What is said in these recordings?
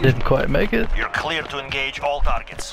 Didn't quite make it. You're clear to engage all targets.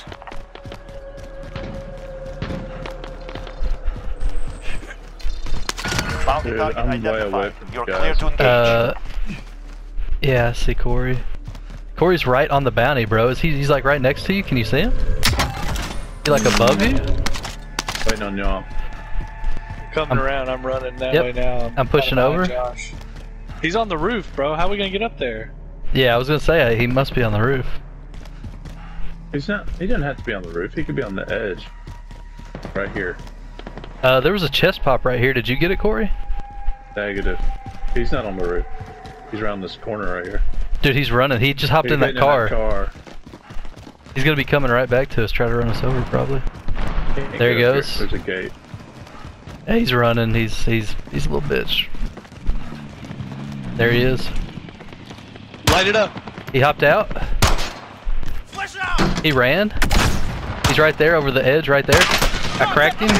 Bounty Dude, target I'm way identified. away from You're you clear guys. to engage. Yeah, I see Cory. Cory's right on the bounty, bro. He's like right next to you? Can you see him? He like above you? Waiting on y'all. Coming around, I'm running that Yep. way now. I'm pushing behind over. Josh. He's on the roof, bro. How are we gonna get up there? Yeah, I was gonna say he must be on the roof. He's not. He doesn't have to be on the roof. He could be on the edge. Right here. There was a chest pop right here. Did you get it, Cory? Negative. He's not on the roof. He's around this corner right here. Dude, he's running. He just hopped He's in that getting car. He's gonna be coming right back to us, try to run us over probably. There he goes. There's a gate. Yeah, he's running. He's a little bitch. There he is. Light it up. He hopped out. Flash it out! He ran. He's right there over the edge, right there. I cracked him.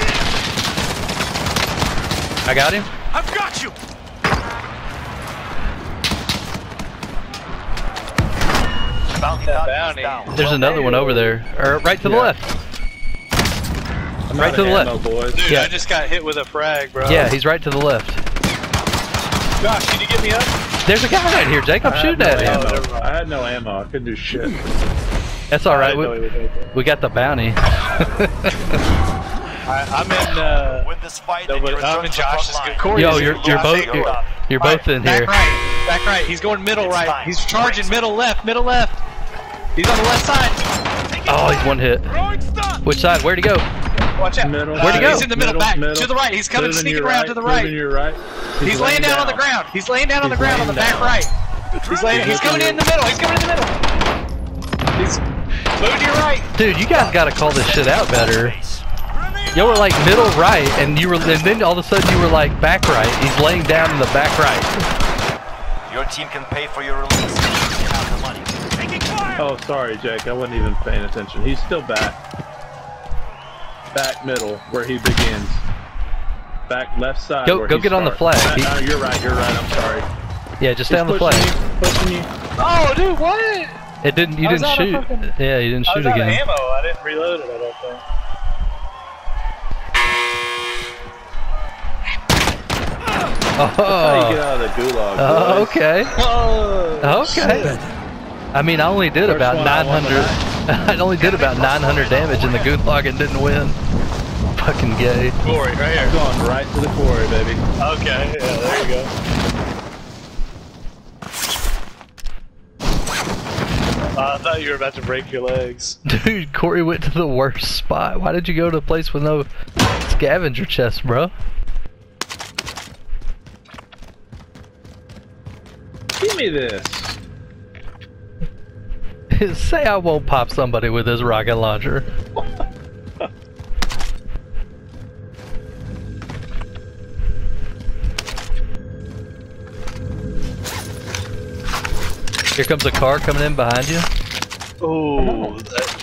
I got him. I've got you! Bounty target is down. There's another one over there. Or right to the left. I'm Right out to of the ammo, left. boys. Dude, Yeah. I just got hit with a frag, bro. Yeah, he's right to the left. Josh, can you get me up? There's a guy right here, Jake. I'm shooting at him. Ammo. I had no ammo. I couldn't do shit. That's all right. I didn't know he was right there. We got the bounty. I'm in. Win this fight No, and but you return I'm in to the Josh's front line. good. Cory Yo, is you're both in here. Back right. He's going middle It's right. time. He's charging middle left. He's on the left side. Oh, he's one hit. Which side? Where'd he go? Watch out. Middle. Where'd he go? He's in the middle, back to the right. He's coming Moving sneaking your around right, to the moving right. your right. He's laying down on the ground. He's laying down on the ground on the back right. He's coming in the middle. He's coming in the middle. He's moving to your right. Dude, you guys gotta call this shit out better. You were like middle right, and then all of a sudden you were like back right. He's laying down in the back right. Your team can pay for your release. You have the money. Taking fire! Oh, sorry, Jake. I wasn't even paying attention. He's still back. Back middle, where he begins. Back left side. Go where get he on the starts. flag. No, you're right. I'm sorry. Yeah, just stay on the He's flag. pushing you. Oh, dude, what? It didn't. You I was didn't out of shoot. fucking- Yeah, you didn't I shoot was out of again. ammo. I didn't reload it, I don't think. That's how you get out of the gulag. Oh, boys. okay. Oh, Okay. I mean, I only did First about one I won 900. I only did about 900 damage in the gulag and didn't win. Fucking gay. Cory, right I'm here. going right to the Cory, baby. Okay, yeah, there you go. I thought you were about to break your legs. Dude, Cory went to the worst spot. Why did you go to a place with no scavenger chest, bro? Give me this. Say I won't pop somebody with this rocket launcher. Here comes a car coming in behind you. Oh,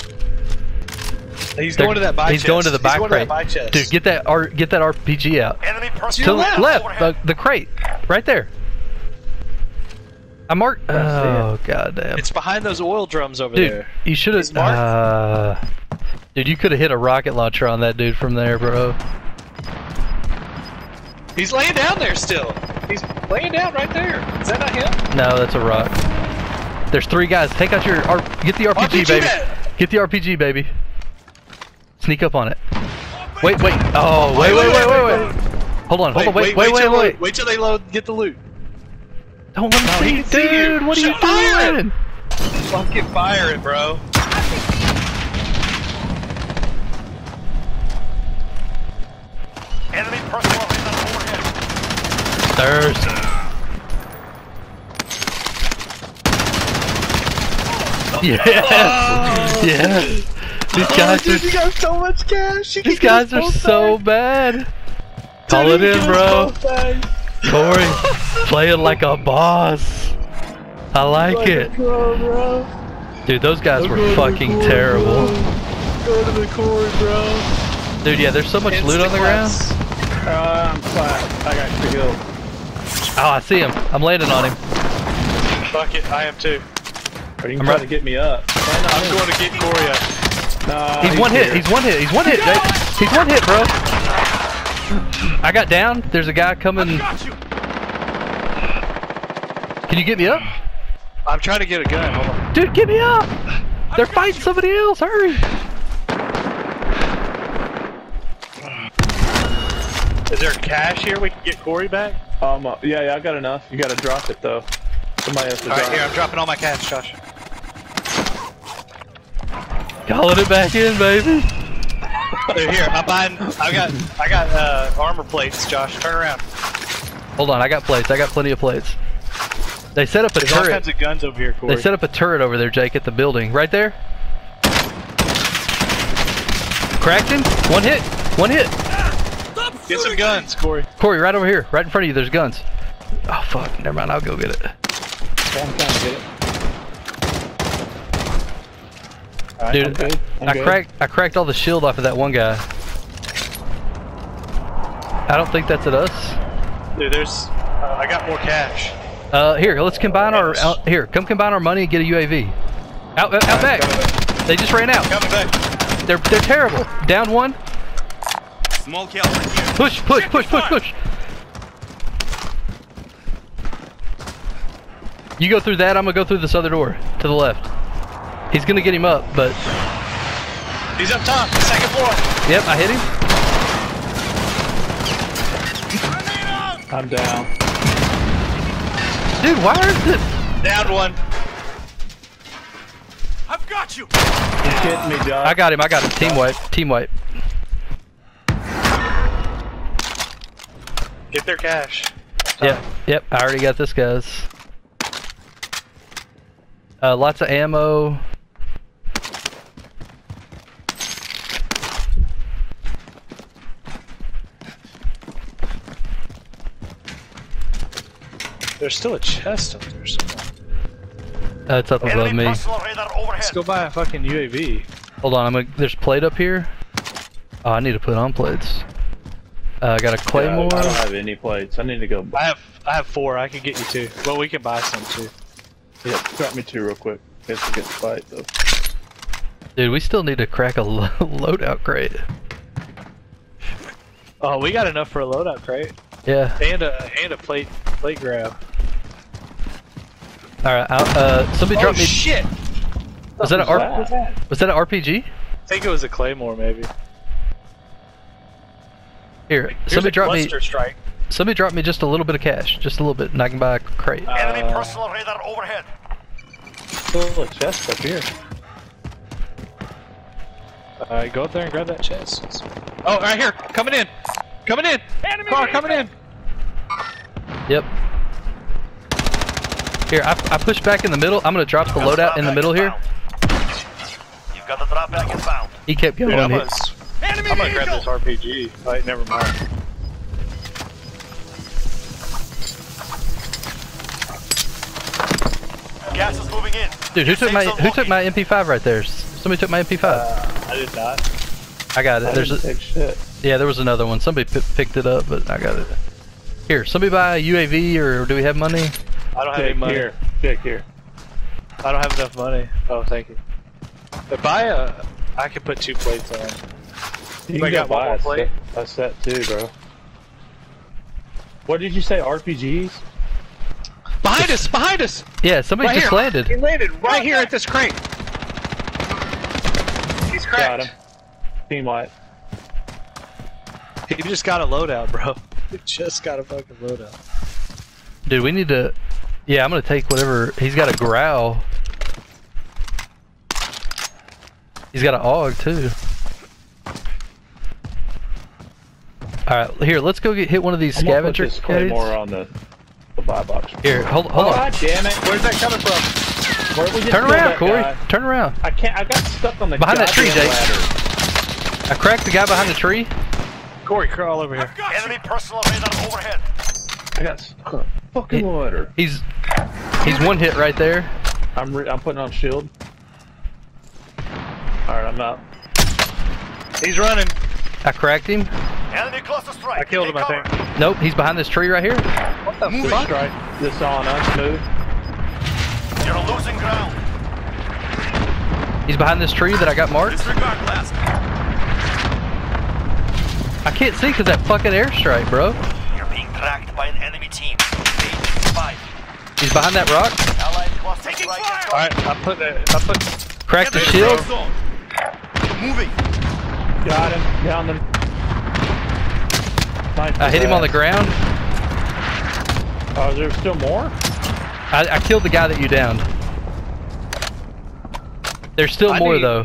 he's going to that buy He's chest. going to the back going to that crate. buy chest. Dude, get that RPG out. Enemy To personnel the left, overhead. the crate, right there. I marked. Oh goddamn! It's behind those oil drums over Dude, there. you should He's have. Dude, you could have hit a rocket launcher on that dude from there, bro. He's laying down there still. He's laying down right there. Is that not him? No, that's a rock. There's 3 guys. Take out your get the RPG, baby. that. Get the RPG, baby. Sneak up on it. Wait. Oh, wait. Hold on, wait. Wait till they load. Get the loot. Don't let he me can see, see you. dude. What are you Fire it. doing? Fucking fire it, bro. Enemy personnel overhead. Thirst. Yes. Yes. These guys Dude, you are. got so much cash. You These can guys get are us both so back. bad. Call it Dude, you in, can bro. get us both back. Cory, playing like a boss. I like it. Bro. Dude, those guys I'm were going to the fucking Cory, terrible. bro. Go to the Cory, bro. Dude, yeah, there's so much loot on the ground. I'm flat. I got killed. Oh, I see him. I'm landing on him. Fuck it, I am too. Or you I'm can try right- to get me up. I'm going to get Cory up. No, He's one hit. He's one hit. He's one hit, Jake. He's one hit, bro. I got down. There's a guy coming. Can you get me up? I'm trying to get a gun. Hold on. Dude, get me up! They're fighting somebody else. Hurry! Is there cash here we can get Cory back? Yeah, I got enough. You gotta drop it though. Somebody has to drop Alright, here, it. I'm dropping all my cash, Josh. Calling it back in, baby. Here, I'm buying. I got armor plates, Josh. Turn around. Hold on, I got plates. I got plenty of plates. They set up a There's all turret. kinds of guns over here, Cory. They set up a turret over there, Jake, at the building. Right there. Cracked him. One hit. One hit. Get some guns, Cory. Cory, right over here. Right in front of you, there's guns. Oh, fuck. Never mind. I'll go get it. Yeah, I'm trying to get it. Alright, Dude, I'm good. I'm good. I cracked all the shield off of that one guy. I don't think that's at us. Dude, there's. I got more cash. Here, let's combine our. Here, come combine our money and get a UAV. Out back. They just ran out. Coming back. They're terrible. Down one. Small kill right here. Push. You go through that. I'm gonna go through this other door to the left. He's gonna get him up, but He's up top, second floor. yep, I hit him. I'm down. Dude, why is it? Down one. I've got you. He's getting me, Josh. I got him. Team wipe. Team wipe. Get their cash. Yep. I already got this, guys. Lots of ammo. There's still a chest up there somewhere. It's up above Enemy me. personal radar overhead. Let's go buy a fucking UAV. Hold on. There's plate up here. Oh, I need to put on plates. I got a claymore. I don't have any plates. I need to go. I have 4. I can get you 2. Well, we can buy some too. Yeah, drop me 2 real quick. Guess we get the fight though. Dude, we still need to crack a loadout crate. Oh, we got enough for a loadout crate Yeah. and a plate grab. All right. Somebody drop me. Shit! Was that an RPG? I think it was a claymore, maybe. Here, Here's somebody a drop me. cluster strike. Somebody drop me just a little bit of cash, just a little bit, and I can buy a crate. Enemy personal radar overhead. Still a chest up here. Alright, go up there and grab that chest. Oh, right here! Coming in! Coming in! Enemy Car coming in! Yep. Here, I pushed back in the middle. I'm gonna drop the loadout in the middle here. You've got the drop bag inbound. He kept going. Dude, I'm He- gonna grab this RPG. Alright, never mind. Gas is moving in. Dude, who took my MP5 right there? Somebody took my MP5. I did not. I got it. I didn't take shit. Yeah, there was another one. Somebody picked it up, but I got it. Here, somebody buy a UAV, or do we have money? I don't have any money. Here. Check here. I don't have enough money. Oh, thank you. If I can put 2 plates on. You I can got go one buy more plate. a set too, bro. What did you say? RPGs? Behind us! Behind us! Yeah, somebody Right just here. landed. He landed right here at this crate. He's cracked. Got him. Team wipe. He just got a loadout, bro. He just got a fucking loadout. Dude, we need to. Yeah, I'm gonna take whatever. He's got a growl. He's got an AUG too. Alright, here, let's go hit one of these I'm gonna scavenger put this crates. claymore on the buy box. Here, hold on. God damn it! Where's that coming from? Where we just Turn killed around, that Cory. guy. Turn around. I can't. I got stuck on the Behind that tree, goddamn Jake. ladder. I cracked the guy behind the tree. Cory, crawl over here. Enemy personal radar overhead. I got stuck on a fucking ladder. He's one hit right there. I'm putting on shield. All right, I'm out. He's running. I cracked him. Enemy cluster strike. I killed him, I Take think. cover. Nope, he's behind this tree right here. What the This fuck? strike. This on us. Move. You're losing ground. He's behind this tree that I got marked. Disregard last. I can't see because that fucking airstrike, bro. You're being tracked by an enemy team. Stage 5. He's behind that rock. Allied cluster taking fire. Alright, I put Cracked the shield. Moving. Got him. Down them. Nice. I hit him on the ground. Oh, is there still more? I killed the guy that you downed. There's still more though.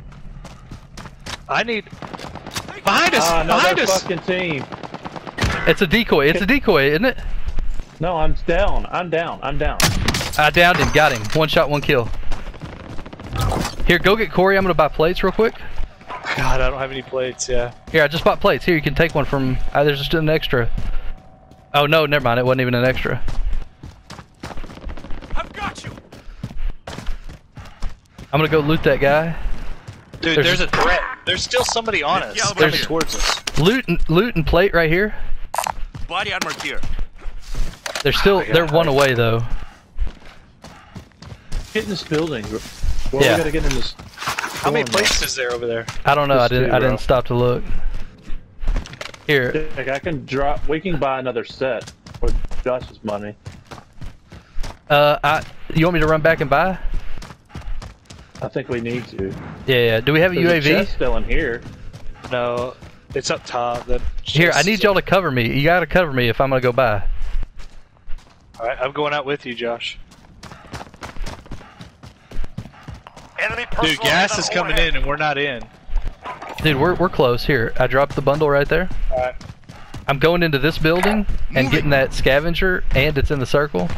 I need... Behind us! Behind us! Fucking team. It's a decoy. It's a decoy, isn't it? No, I'm down. I'm down. I'm down. I downed him. Got him. One shot, one kill. Here, go get Cory. I'm gonna buy plates real quick. God, I don't have any plates, yeah. Here, I just bought plates. Here, you can take one from... there's just an extra. Oh, no, never mind. It wasn't even an extra. I've got you. I'm gonna go loot that guy. Dude, there's a threat. There's still somebody on us. Coming towards us. Loot and plate right here. Body armor here. They're still... they're one away, though. Get in this building. Well, Yeah. we gotta get in this... How many plates is there over there? I don't know. I Just two, didn't bro. stop to look. Here. Like, I can drop... We can buy another set for Josh's money. You want me to run back and buy? I think we need to. Yeah. Do we have a There's UAV? a chest still in here. No, it's up top. Here, I need y'all to cover me. You gotta cover me if I'm gonna go buy. Alright, I'm going out with you, Josh. Enemy Dude, personal gas radar is coming overhead. in and we're not in. Dude, we're close. Here, I dropped the bundle right there. Alright. I'm going into this building and getting that scavenger, and it's in the circle.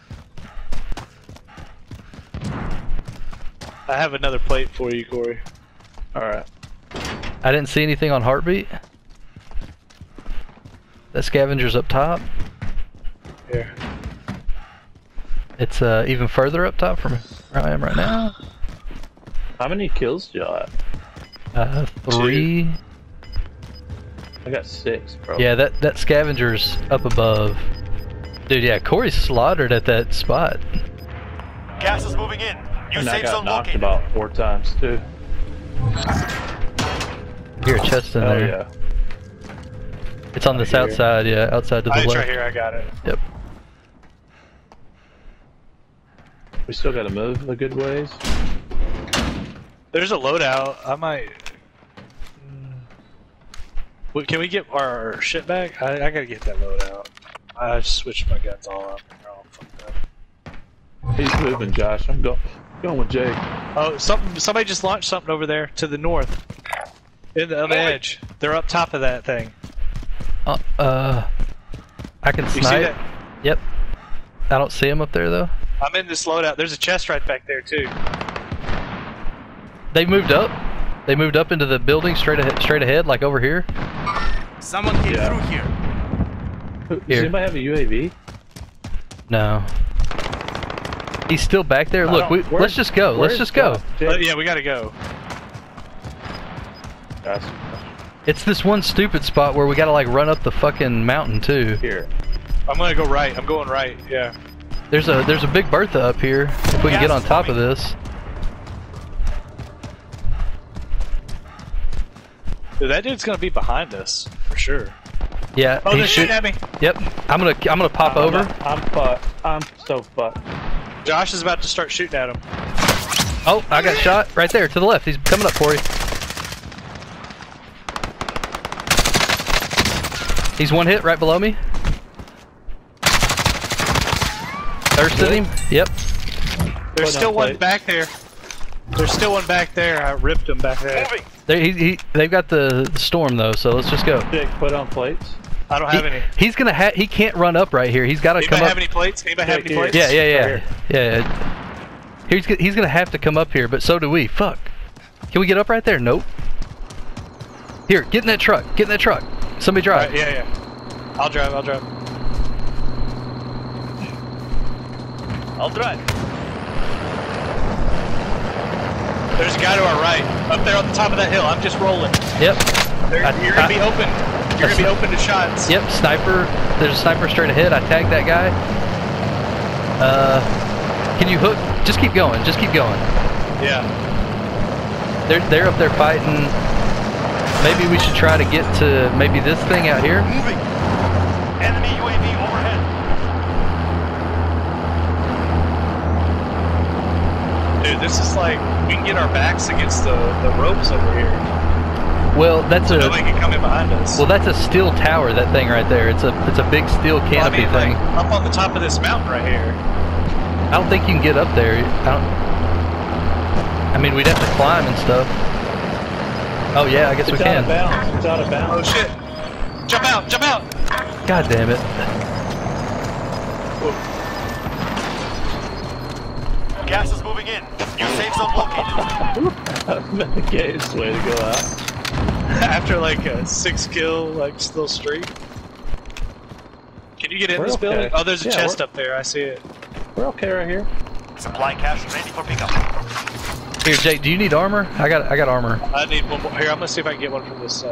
I have another plate for you, Cory. Alright. I didn't see anything on heartbeat. That scavenger's up top. Here. It's even further up top from where I am right now. How many kills do y'all have? 3. I got 6, bro. Yeah, that scavenger's up above. Dude, yeah, Cory slaughtered at that spot. Gas is moving in. New And I safe got zone knocked located. about 4 times, too. Here, a chest in Oh, there. yeah. It's on this here. outside, yeah, outside to the It's left. right here, I got it. Yep. We still gotta move a good ways. There's a loadout. I might... Wait, can we get our shit back? I gotta get that loadout. I switched my guns all up. They're all fucked up. He's moving, Josh. I'm going with Jake. Oh, somebody just launched something over there to the north. On the edge. They're up top of that thing. I can You see snipe. that? Yep. I don't see him up there though. I'm in this loadout. There's a chest right back there too. They moved up. They moved up into the building straight ahead, like over here. Someone came through here. Does Here. anybody have a UAV? No. He's still back there. Look, let's just go. Let's just go. Yeah, we gotta go. Josh, It's this one stupid spot where we gotta like run up the fucking mountain too. here. I'm gonna go right. I'm going right. Yeah. There's a big Bertha up here. If we can get on top of this. Dude, that dude's gonna be behind us for sure. Yeah. Oh, he they're shooting shoot- at me. Yep. I'm gonna pop over. I'm fucked. I'm so fucked. Josh is about to start shooting at him. Oh, I got shot right there to the left. He's coming up for you. He's one hit right below me. Thirsted him. Yep. There's Put still on one plate. back there. There's still one back there. I ripped him back there. Moving. They've got the storm though, so let's just go. Jake, put on plates. I don't have any. He's gonna he can't run up right here. He's got to Anybody come have up. any plates? Anybody have any plates? Yeah. He's gonna have to come up here, but so do we. Fuck. Can we get up right there? Nope. Here, get in that truck. Get in that truck. Somebody drive. Right, yeah. I'll drive. I'll drive. There's a guy to our right, up there on the top of that hill. I'm just rolling. Yep. You're gonna be open. You're gonna be open to shots. Yep. Sniper. There's a sniper straight ahead. I tagged that guy. Can you hook? Just keep going. Just keep going. Yeah. They're up there fighting. Maybe we should try to get to maybe this thing out here. Moving. Enemy UAV overhead. Dude, this is like, we can get our backs against the ropes over here. Well, that's So nobody can come in behind us. well, that's a steel tower. That thing right there. It's a big steel canopy thing. Like, up on the top of this mountain right here. I don't think you can get up there. I mean, we'd have to climb and stuff. Oh yeah, I guess we can. It's out of bounds. It's out of bounds. Oh shit! Jump out! Jump out! God damn it! Gas is moving in. New safe zone located. The gayest way to go out. After like a 6-kill like still streak. Can you get in We're this okay. building? Oh, there's a Yeah, chest up there. I see it. We're okay right here. Supply cache ready for pickup. Here, Jake, do you need armor? I got armor. I need one more. Here, I'm gonna see if I can get one from this.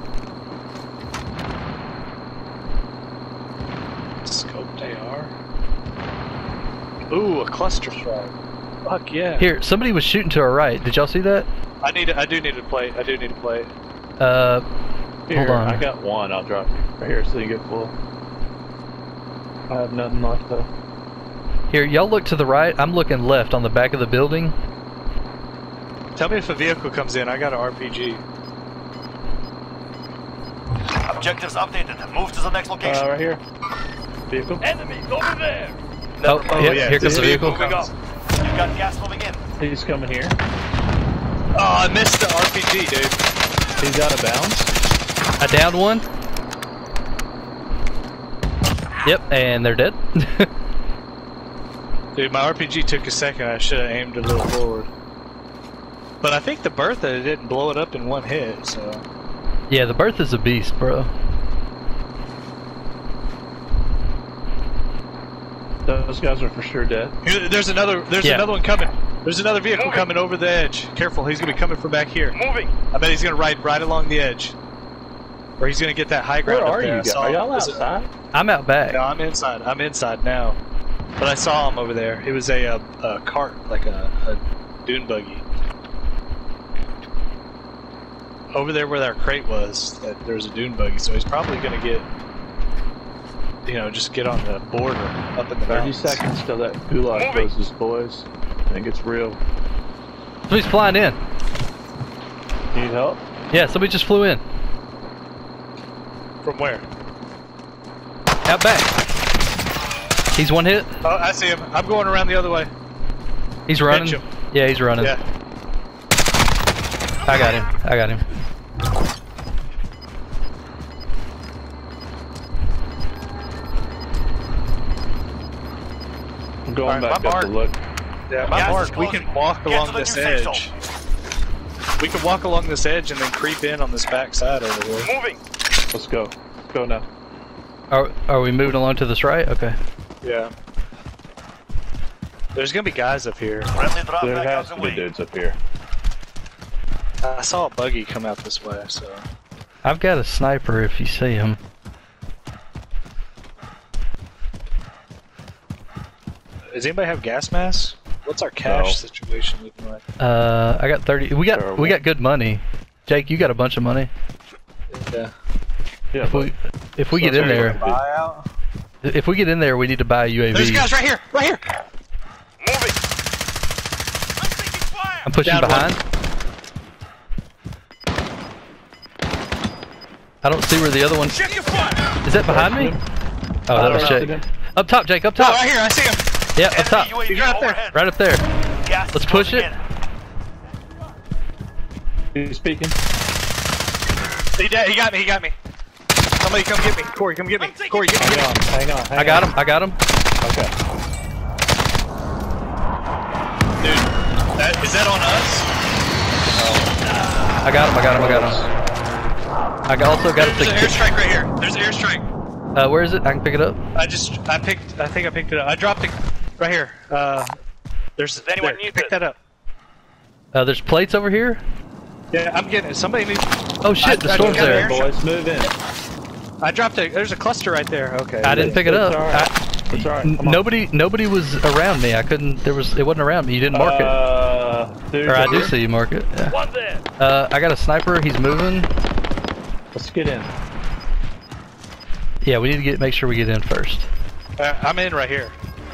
Scoped AR. Ooh, a cluster strike. Fuck yeah. Here, somebody was shooting to our right. Did y'all see that? I do need a plate. I do need a plate. Hold Here, on. I got one. I'll drop you right here so you get full. I have nothing left though. Here, y'all look to the right. I'm looking left on the back of the building. Tell me if a vehicle comes in. I got an RPG. Objectives updated. Move to the next location. Right here. Vehicle. Enemies over there. Oh, yeah, here comes the vehicle. Moving up. You got gas moving in. He's coming here. Oh, I missed the RPG, dude. He's out of bounds. I downed one. Yep, and they're dead. Dude, my RPG took a second. I should have aimed a little forward. But I think the Bertha didn't blow it up in one hit, so... Yeah, the Bertha's a beast, bro. Those guys are for sure dead. There's another one coming. There's another vehicle coming over the edge. Careful, he's gonna be coming from back here. Moving. I bet he's gonna ride right along the edge. Or he's gonna get that high ground. Where up are there. you guys? Are y'all outside? I'm out back. No, I'm inside. I'm inside now. But I saw him over there. It was a cart, like a dune buggy. Over there where that crate was, there's a dune buggy, so he's probably gonna get, just get on the border up in the 30 mountains. seconds till that gulag closes, boys. I think it's real. Somebody's flying in. Need help? Yeah, somebody just flew in. From where? Out back. He's one hit. Oh, I see him. I'm going around the other way. He's running. Catch him. Yeah, he's running. Yeah. I got him. I got him. I'm going Alright, back my up mark. to look. Yeah, my Gas is mark, we closing. can walk Get along to the this new safe edge. We can walk along this edge and then creep in on this back side over here. Moving. Let's go. Let's go now. Are we moving along to this right? Okay. Yeah. There's gonna be guys up here. Friendly drop There back has out to the be way. dudes up here. I saw a buggy come out this way, so... I've got a sniper if you see him. Does anybody have gas masks? What's our cash situation looking like? I got 30. We got good money. Jake, you got a bunch of money. Yeah. Yeah, If we get in there, Buyout? if we get in there, we need to buy a UAV. There's guys right here! Right here! Moving. I'm taking fire. I'm pushing Down behind. I don't see where the other one. Check your fire. Is that behind me? Oh, that was Jake. Up top, Jake. Up Oh, top. right here! I see him! Yeah, up top. Enemy UAV He's right there. overhead. Right up there. Gas Let's is push closing it. in. He's speaking. He got me, he got me. Somebody come get me. Cory, come get me. Cory, get me. Hang on. I got him. I got him. Okay. Dude, is that on us? I got him. I got him. I got him. I also got There's an a airstrike right here. There's an airstrike. where is it? I can pick it up. I think I picked it up. I dropped it right here. There's anyone there, need pick it? that up. There's plates over here. Yeah, I'm getting it. Somebody needs. Oh shit, the I storm's got there. an Boys, move in. I dropped it. There's a cluster right there. Okay. I didn't pick it up. It's alright. Come on. Nobody was around me. I couldn't. It wasn't around me. You didn't mark it. Dude, Or I do see you mark it. Yeah. One there. I got a sniper. He's moving. Let's get in. Yeah, we need to make sure we get in first. I'm in right here.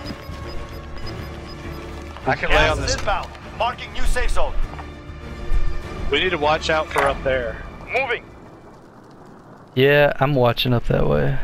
I can lay Gas on is this. inbound. Marking new safe zone. We need to watch out for up there. Moving. Yeah, I'm watching up that way.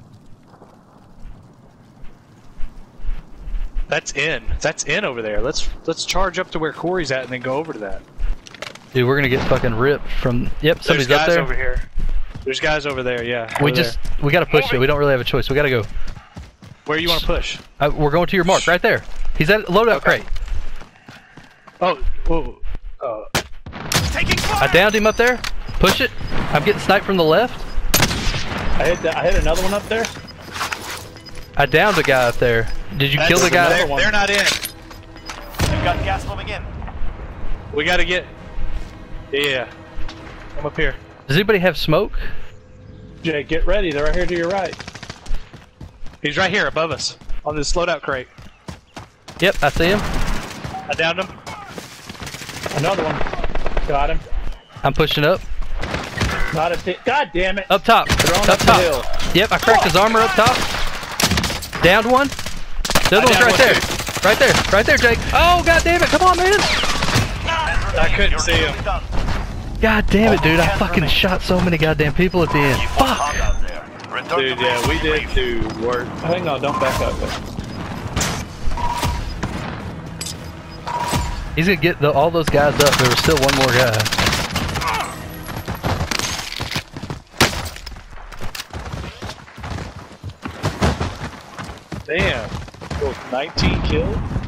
That's in. That's in over there. Let's charge up to where Cory's at and then go over to that. Dude, we're gonna get fucking ripped from. Yep, There's somebody's guys up there. over here. There's guys over there. Yeah. We over just there. we gotta push it. We don't really have a choice. We gotta go. Where you want to push? We're going to your mark right there. He's at loadout Okay. crate. Oh. Whoa. Taking fire. I downed him up there. Push it. I'm getting sniped from the left. I hit another one up there. I downed a guy up there. Did you kill the guy? They're not in. We've got gas moving in. We gotta get. Yeah. I'm up here. Does anybody have smoke? Jay, get ready. They're right here to your right. He's right here above us on this loadout crate. Yep, I see him. I downed him. Another one. Got him. I'm pushing up. Not a hit. God damn it. Up top. They're on Up the top. hill. Yep, I cracked his armor up top. Downed one. The other one's downed right one there. too. Right there. Right there, Jake. Oh, god damn it. Come on, man. I couldn't see him. God damn it, dude. I fucking shot so many goddamn people at the end. Fuck. Dude, yeah, we did do work. Hang on, don't back up. He's gonna get all those guys up. There was still one more guy. Damn. 19 killed?